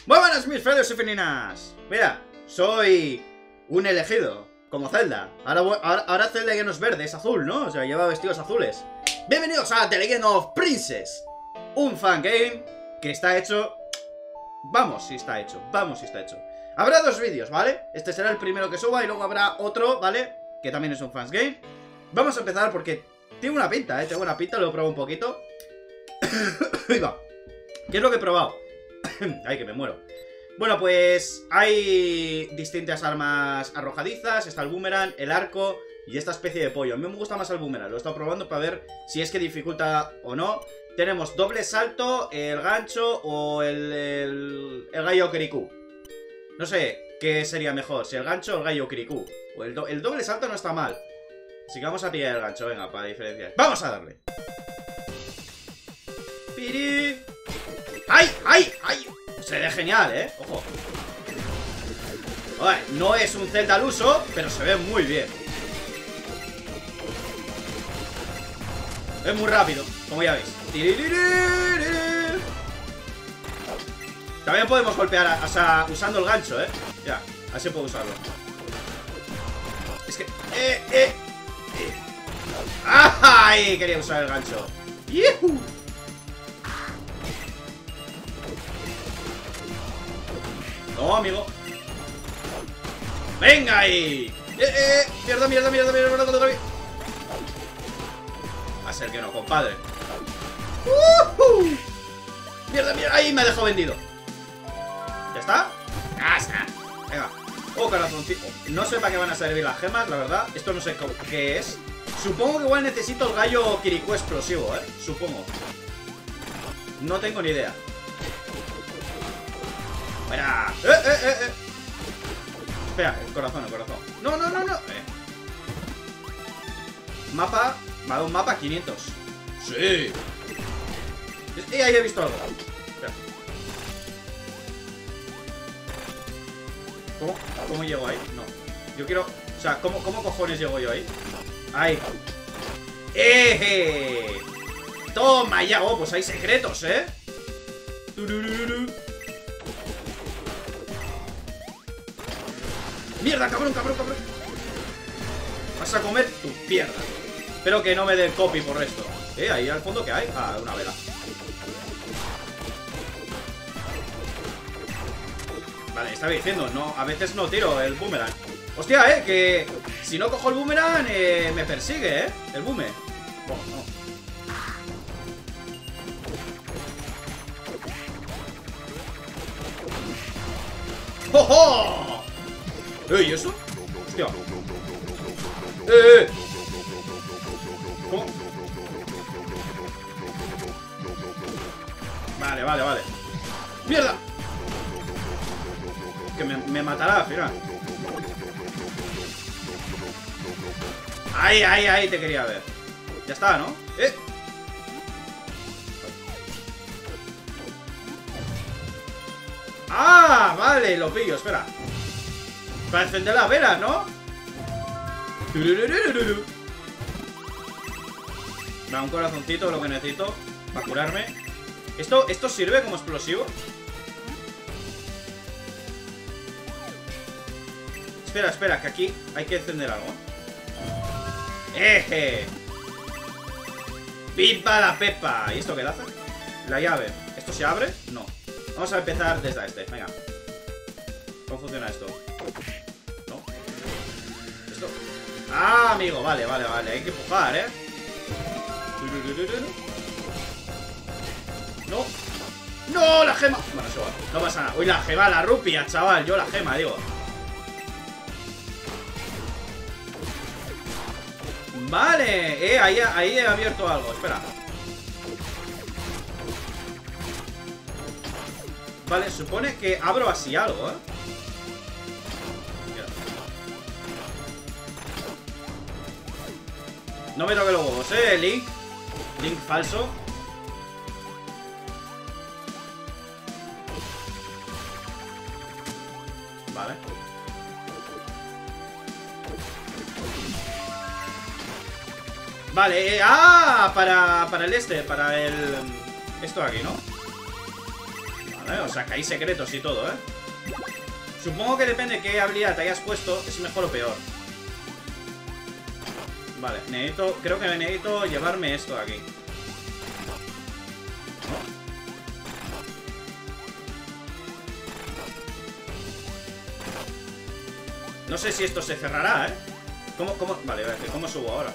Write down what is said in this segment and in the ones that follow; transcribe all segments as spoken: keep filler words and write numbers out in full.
Muy buenas mis feos y feninas. Mira, soy un elegido, como Zelda. Ahora, ahora, ahora Zelda ya no es verde, es azul, ¿no? O sea, lleva vestidos azules. Bienvenidos a The Legend of Princess, un fangame que está hecho... Vamos si está hecho, vamos si está hecho. Habrá dos vídeos, ¿vale? Este será el primero que suba y luego habrá otro, ¿vale? Que también es un fansgame. Vamos a empezar porque tiene una pinta, ¿eh? Tengo una pinta, lo he probado un poquito. Ahí va. ¿Qué es lo que he probado? Ay, que me muero. Bueno, pues hay distintas armas arrojadizas. Está el boomerang, el arco y esta especie de pollo. A mí me gusta más el boomerang, lo he estado probando para ver si es que dificulta o no. Tenemos doble salto, el gancho o el, el, el gallo Kirikú. No sé qué sería mejor, si el gancho o el gallo Kirikú. O el, do, el doble salto no está mal. Así que vamos a tirar el gancho, venga, para diferenciar. ¡Vamos a darle! ¡Piri! ¡Ay! ¡Ay! ¡Ay! Se ve genial, ¿eh? Ojo. Oye, no es un Zelda al uso, pero se ve muy bien. Es muy rápido, como ya veis. También podemos golpear, o sea, usando el gancho, ¿eh? Ya, así puedo usarlo. Es que... ¡Eh, eh! eh. ¡Ay! Quería usar el gancho. ¡Yuhu! No, amigo. ¡Venga ahí! ¡Eh, eh! ¡Mierda, mierda, mierda, mierda, mierda, mierda! Va a ser que no, compadre. ¡Uh-huh! ¡Mierda, mierda! ¡Ahí me ha dejado vendido! ¿Ya está? ¡Ya está! Venga. Oh, corazoncito. No sé para qué van a servir las gemas, la verdad. Esto no sé qué es. Supongo que igual necesito el gallo Kirikú explosivo, ¿eh? Supongo. No tengo ni idea. ¡Mira! ¡Eh, eh, eh, eh! Espera, el corazón, el corazón. ¡No, no, no, no! Eh. Mapa. Me ha dado un mapa quinientos. ¡Sí! ¡Eh, ahí he visto algo! Espera. ¿Cómo? ¿Cómo llego ahí? No. Yo quiero... O sea, ¿cómo, cómo cojones llego yo ahí? ¡Ahí! ¡Eh! ¡Toma ya! ¡Oh, pues hay secretos, eh! ¡Turururu! ¡Mierda, cabrón, cabrón, cabrón! Vas a comer tu pierna. Espero que no me dé copy por esto. Eh, ahí al fondo, ¿qué hay? Ah, una vela. Vale, estaba diciendo, no, a veces no tiro el boomerang. Hostia, eh, que si no cojo el boomerang, eh, me persigue, eh, el boomerang. Bueno, no. ¡Oh, oh! ¿Eh, y eso? Hostia. ¡Eh, eh! ¿Cómo? Vale, vale, vale. ¡Mierda! Que me, me matará al final. Ahí, ahí, ahí te quería ver. Ya está, ¿no? ¡Eh! ¡Ah! Vale, lo pillo, espera. Para encender las velas, ¿no? Da un corazoncito, lo que necesito para curarme. ¿Esto, ¿Esto sirve como explosivo? Espera, espera, que aquí hay que encender algo. ¡Eje! ¡Pipa la pepa! ¿Y esto qué hace? La llave. ¿Esto se abre? No. Vamos a empezar desde este, venga. ¿Cómo funciona esto? ¿No? ¿Esto? Ah, amigo, vale, vale, vale. Hay que empujar, ¿eh? No. ¡No! ¡La gema! Bueno, eso va. No pasa nada. Uy, la gema, la rupia, chaval. Yo la gema, digo. Vale. Eh, ahí, ahí he abierto algo. Espera. Vale, supone que abro así algo, ¿eh? No me toque los huevos, ¿eh? Link. Link falso. Vale. Vale, eh, ah, para, para el este, para el... Esto de aquí, ¿no? Vale. ¿Vale? O sea, que hay secretos y todo, ¿eh? Supongo que depende de qué habilidad te hayas puesto, es mejor o peor. Vale, necesito... Creo que necesito llevarme esto de aquí. ¿No? No sé si esto se cerrará, ¿eh? ¿Cómo, cómo? Vale, vale, ¿cómo subo ahora?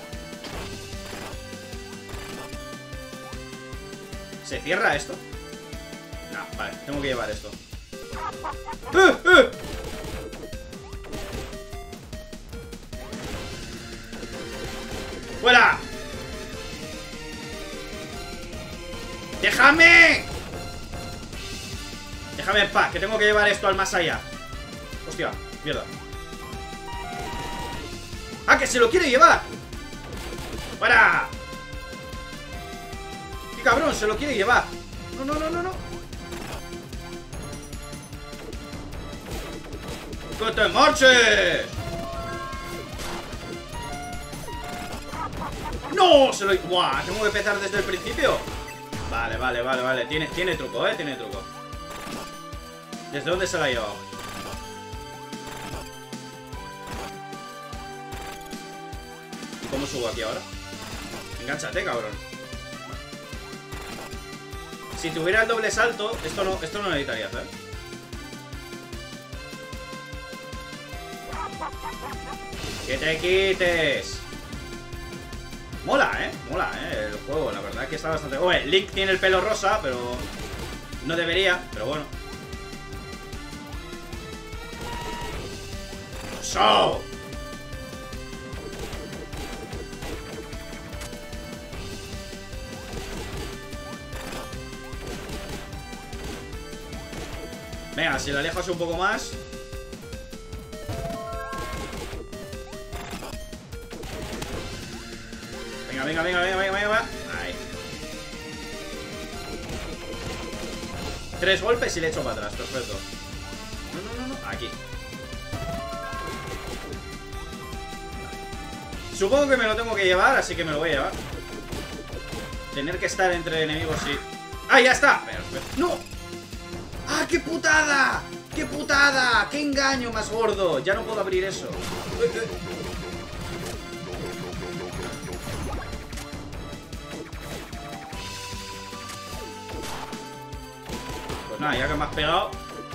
¿Se cierra esto? No, vale, tengo que llevar esto. ¡Eh, eh! ¡Fuera! ¡Déjame! Déjame en paz, que tengo que llevar esto al más allá. Hostia, mierda. ¡Ah, que se lo quiere llevar! ¡Fuera! ¡Qué cabrón! Se lo quiere llevar. No, no, no, no, no. ¡Que te marches! ¡No! Se lo... ¡Buah! ¿Tengo que empezar desde el principio? Vale, vale, vale, vale. Tiene, tiene truco, ¿eh? Tiene truco. ¿Desde dónde se la ha llevado? ¿Y cómo subo aquí ahora? Engánchate, cabrón. Si tuviera el doble salto, esto no, esto no lo necesitaría hacer. ¡Que te quites! Mola, ¿eh? Mola, ¿eh? El juego, la verdad es que está bastante... Oye, Link tiene el pelo rosa, pero... No debería, pero bueno. ¡So! Venga, si la alejas un poco más... Venga, venga, venga, venga, venga, venga. Ahí. Tres golpes y le echo para atrás, perfecto. No, no, no, no, aquí. Supongo que me lo tengo que llevar, así que me lo voy a llevar. Tener que estar entre enemigos y... ¡Ah, ya está! Perfecto. ¡No! ¡Ah, qué putada! ¡Qué putada! ¡Qué engaño más gordo! Ya no puedo abrir eso. Pues nada, ya que me has pegado.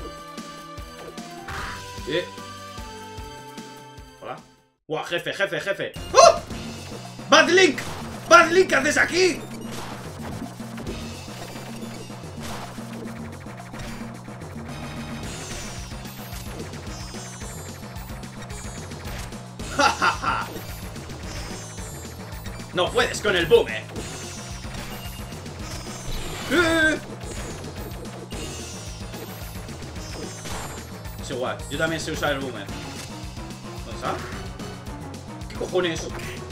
Eh. Hola. ¡Guau, jefe, jefe, jefe! ¡Oh! ¡Bad Link! ¡Bad Link! ¿Qué haces aquí? ¡Ja, ja, ja! No puedes con el boomer. ¡Eh! Es igual, yo también sé usar el boomer. ¿Dónde está? ¿Qué cojones?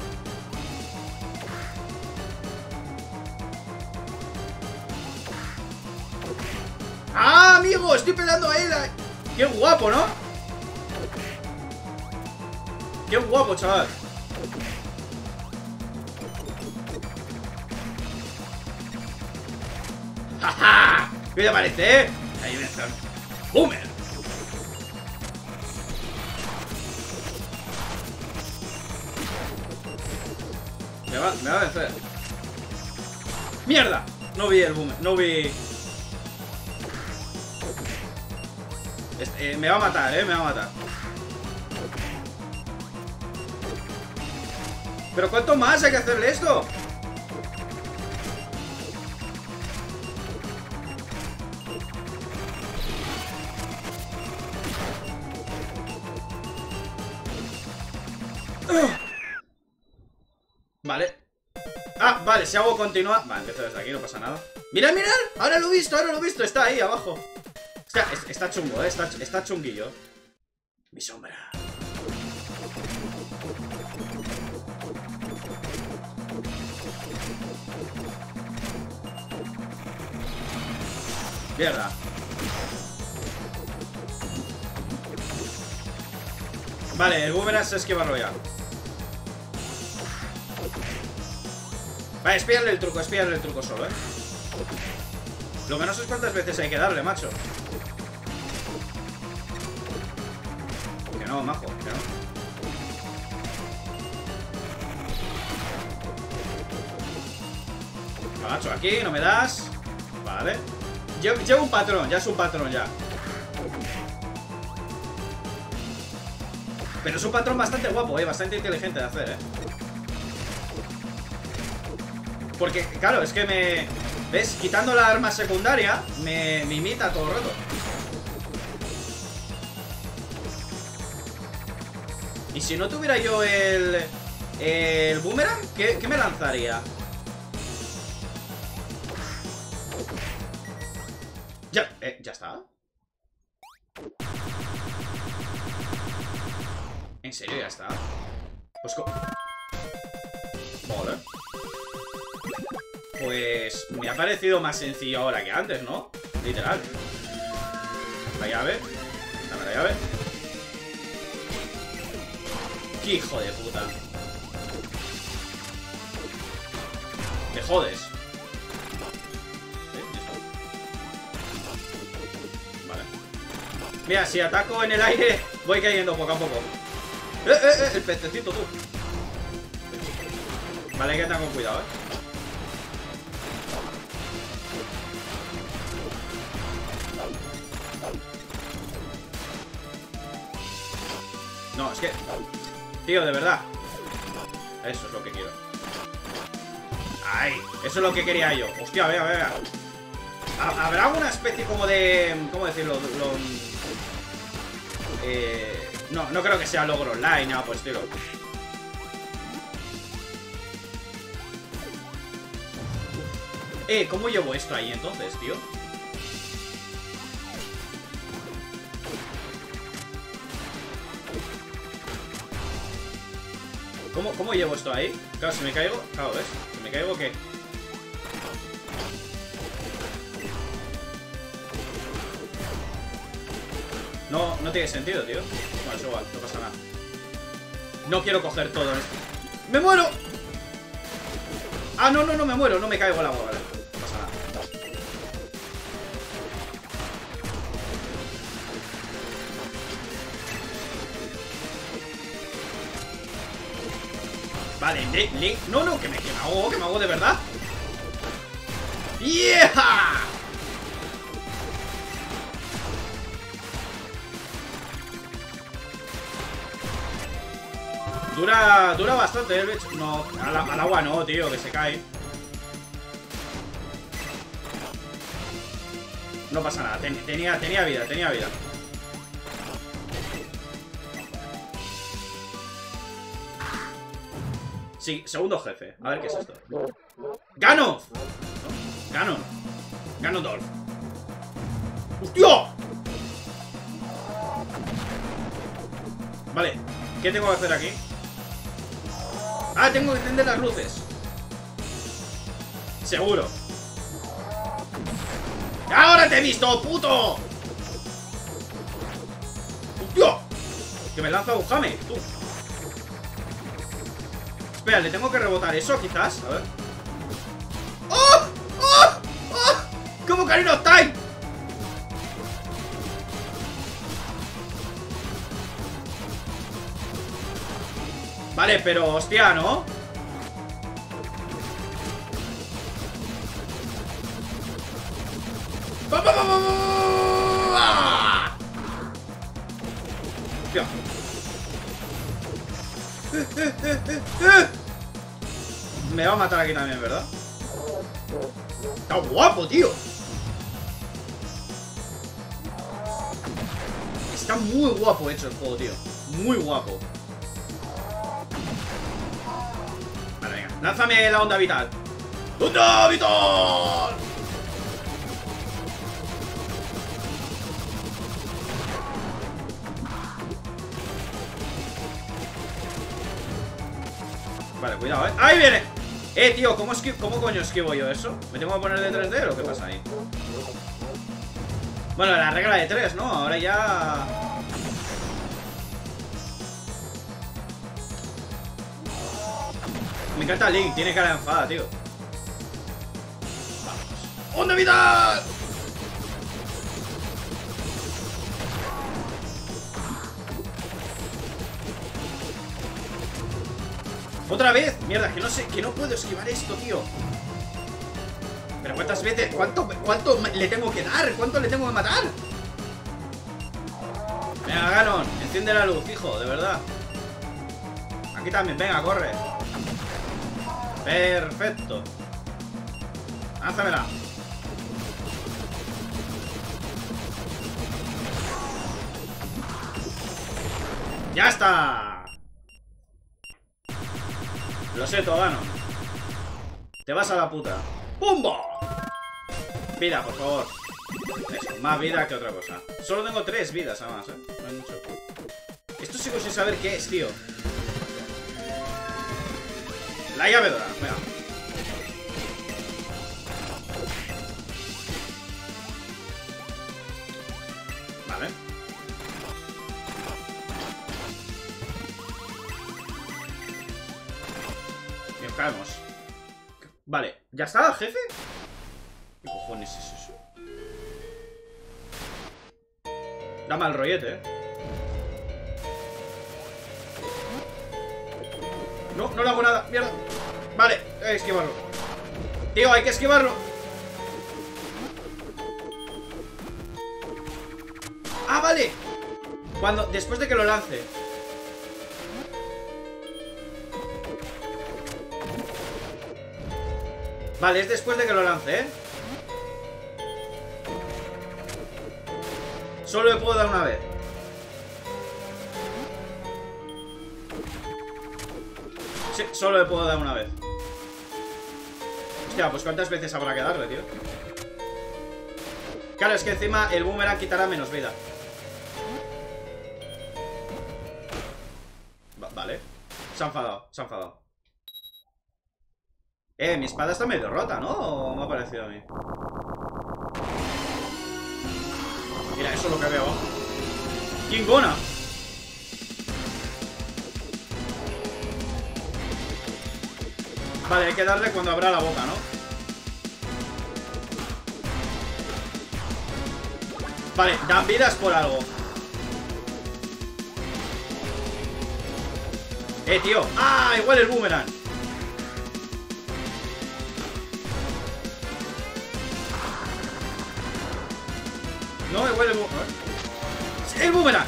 ¡Ah, amigo! Estoy peleando a él. ¡Qué guapo!, ¿no? ¡Qué guapo, chaval! ¡Ja, ja! ¿Qué te parece, eh? Ahí ven, ¡boomer! Me va, me va a vencer. ¡Mierda! No vi el boomer, no vi... Este, eh, me va a matar, eh, me va a matar. ¿Pero cuánto más hay que hacerle esto? Vale. Ah, vale, si hago continuar... Vale, empiezo desde aquí, no pasa nada. ¡Mirad, mirad! Ahora lo he visto, ahora lo he visto. Está ahí, abajo. O sea, está chungo, eh. Está, está chunguillo. Mi sombra. Mierda. Vale, el boomerang se esquivarlo ya. Vale, espíale el truco, espíale el truco solo, eh. Lo que no sé es cuántas veces hay que darle, macho. Que no, majo, que no. Macho, aquí no me das. Vale. Llevo, llevo un patrón, ya es un patrón ya. Pero es un patrón bastante guapo, eh. Bastante inteligente de hacer, eh. Porque, claro, es que me... ¿Ves? Quitando la arma secundaria, me, me imita todo el rato. Y si no tuviera yo el... El boomerang, ¿qué, qué me lanzaría? Ya, eh, ya está. ¿En serio ya está? Pues co... Vale. Pues me ha parecido más sencillo ahora que antes, ¿no? Literal. La llave. Dame la llave. ¡Qué hijo de puta! Te jodes. Vale. Mira, si ataco en el aire, voy cayendo poco a poco. ¡Eh, eh, eh! El pececito, tú. Vale, hay que tener con cuidado, eh. No, es que... Tío, de verdad. Eso es lo que quiero. ¡Ay! Eso es lo que quería yo. Hostia, vea, vea. ¿Habrá alguna especie como de... ¿Cómo decirlo? Lo... Eh... No, no creo que sea logro online, nada, pues estilo. Eh, ¿cómo llevo esto ahí entonces, tío? ¿Cómo, ¿Cómo llevo esto ahí? Claro, si me caigo... Claro, ¿ves? Si me caigo, ¿qué? No, no tiene sentido, tío. Bueno, es igual, no pasa nada. No quiero coger todo esto. ¡Me muero! Ah, no, no, no me muero. No me caigo al agua, vale. No pasa nada. Vale, le, le... No, no, que me, que me hago, que me hago de verdad. ¡Yeah! Dura, dura bastante el bicho. No, al, al agua no, tío, que se cae. No pasa nada, ten, tenía, tenía vida, tenía vida. Sí, segundo jefe. A ver qué es esto. ¡Gano! ¡Gano! ¡Ganondorf! ¡Hostia! Vale, ¿qué tengo que hacer aquí? Ah, tengo que encender las luces. Seguro. ¡Ahora te he visto, puto! ¡Hostia! Que me lanza un jame, tú. Espera, le tengo que rebotar eso, quizás. A ver. ¡Oh! ¡Oh! ¡Oh! ¡Como Karina of Time! Vale, pero hostia, ¿no? ¡Va, va, va, va, va! Hostia. Eh, eh, eh, eh, eh. Me va a matar aquí también, ¿verdad? Está guapo, tío. Está muy guapo hecho el juego, tío. Muy guapo. Vale, venga. Lánzame la onda vital. ¡Onda vital! Vale, cuidado, eh. ¡Ahí viene! Eh, tío, ¿cómo, ¿cómo coño esquivo yo eso? ¿Me tengo que poner de tres D o qué pasa ahí? Bueno, la regla de tres, ¿no? Ahora ya... Me encanta Link, tiene cara de enfada, tío. Vamos. ¡Onda vital! ¡Otra vez! Mierda, que no sé, que no puedo esquivar esto, tío. Pero ¿cuántas veces? ¿Cuánto, cuánto le tengo que dar? ¿Cuánto le tengo que matar? Venga, Ganon, enciende la luz, hijo, de verdad. Aquí también, venga, corre. Perfecto. Lánzamela. ¡Ya está! Lo siento, Ganon. Te vas a la puta. ¡Pumbo! Vida, por favor. Eso, más vida que otra cosa. Solo tengo tres vidas, además, ¿eh? No hay mucho. Esto sigo sin saber qué es, tío. La llave dorada, venga. Vale. Y nos caemos. Vale, ¿ya está, jefe? ¿Qué cojones es eso? Da mal rollete, eh. No, no le hago nada, mierda. Vale, hay que esquivarlo. Tío, hay que esquivarlo. Ah, vale. Cuando, después de que lo lance. Vale, es después de que lo lance, ¿eh? Solo le puedo dar una vez. Sí, solo le puedo dar una vez. Hostia, pues ¿cuántas veces habrá que darle, tío? Claro, es que encima el boomerang quitará menos vida. Va, vale. Se ha enfadado, se ha enfadado. Eh, mi espada está medio rota, ¿no? ¿O me ha parecido a mí? Mira, eso es lo que veo. ¡Kingona! Vale, hay que darle cuando abra la boca, ¿no? Vale, dan vidas por algo. Eh, tío. ¡Ah! Igual el boomerang. No, igual el boomerang. ¡El boomerang!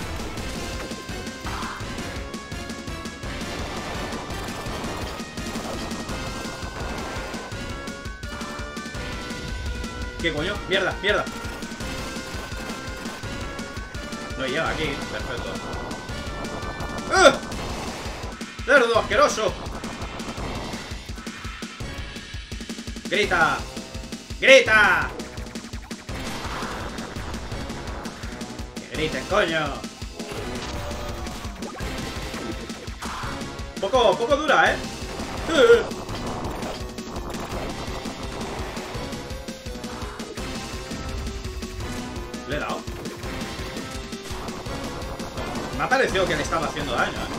¿Qué coño? Mierda, mierda. No llega aquí, perfecto. ¡Uh! ¡Cerdo asqueroso! ¡Grita! ¡Grita! ¡Que grites, coño! Poco, poco dura, ¿eh? ¡Uh! Le he dado. Me ha parecido que le estaba haciendo daño, ¿eh?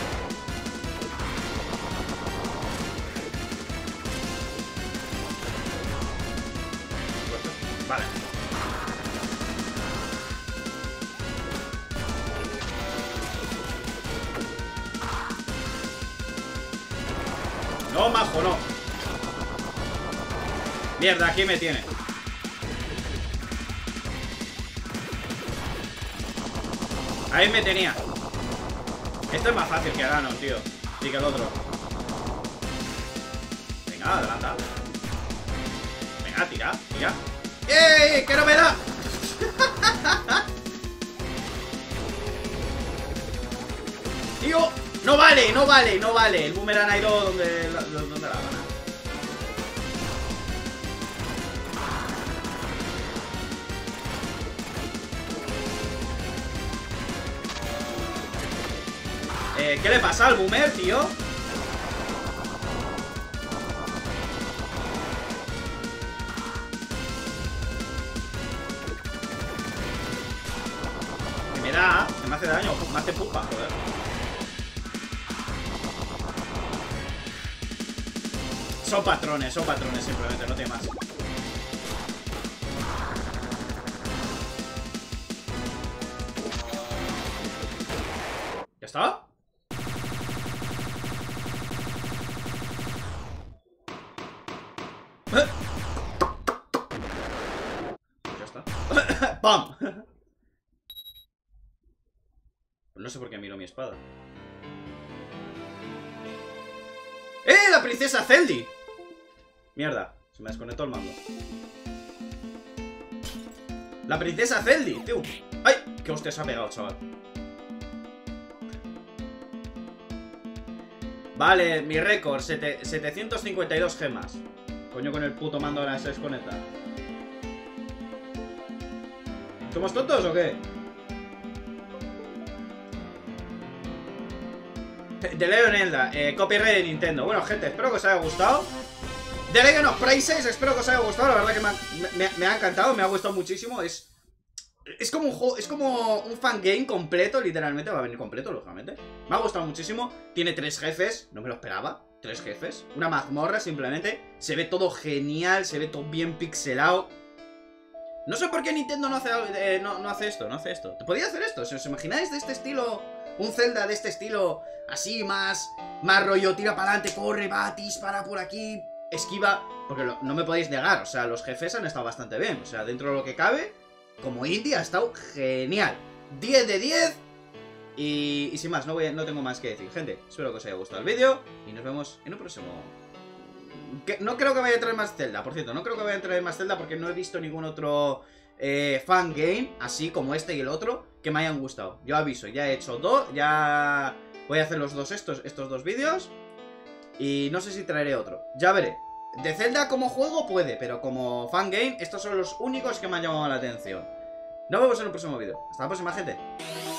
Vale. No, majo, no. Mierda, aquí me tiene. Ahí me tenía. Esto es más fácil que Ganon, tío. Y que el otro. Venga, adelanta. Venga, tira, tira. ¡Ey! ¡Que no me da! Tío, no vale, no vale, no vale. El boomerang ha ido donde, donde la gana. Eh, ¿qué le pasa al boomer, tío? Que me da, que me hace daño, me hace pupa, joder. Son patrones, son patrones simplemente, no tiene más. ¿Ya está? Ya está. ¡Pam! No sé por qué miro mi espada. ¡Eh! ¡La princesa Zeldi! Mierda, se me desconectó el mando. La princesa Zeldi, tío. ¡Ay! ¡Qué hostia se ha pegado, chaval! Vale, mi récord, setecientos cincuenta y dos gemas. Coño, con el puto mando ahora se desconecta. ¿Somos tontos o qué? De Leonelda, eh, copyright de Nintendo. Bueno, gente, espero que os haya gustado. The Legend of Princess, espero que os haya gustado. La verdad que me ha, me, me ha encantado, me ha gustado muchísimo. Es es como un juego, es como un fangame completo, literalmente. Va a venir completo, lógicamente. Me ha gustado muchísimo. Tiene tres jefes, no me lo esperaba. Tres jefes, una mazmorra simplemente. Se ve todo genial, se ve todo bien pixelado. No sé por qué Nintendo no hace, eh, no, no hace esto, no hace esto. ¿Te podía hacer esto? ¿Si os imagináis de este estilo? Un Zelda de este estilo, así más, más rollo, tira para adelante, corre, va, dispara por aquí, esquiva. Porque lo, no me podéis negar, o sea, los jefes han estado bastante bien. O sea, dentro de lo que cabe, como indie ha estado genial. diez de diez. Y, y sin más, no, voy, no tengo más que decir. Gente, espero que os haya gustado el vídeo y nos vemos en un próximo. Que, no creo que vaya a traer más Zelda, por cierto, no creo que vaya a traer más Zelda porque no he visto ningún otro eh, fangame, así como este y el otro, que me hayan gustado. Yo aviso, ya he hecho dos, ya voy a hacer los dos estos, estos dos vídeos. Y no sé si traeré otro, ya veré. De Zelda como juego puede, pero como fangame, estos son los únicos que me han llamado la atención. Nos vemos en el próximo vídeo. Hasta la próxima, gente.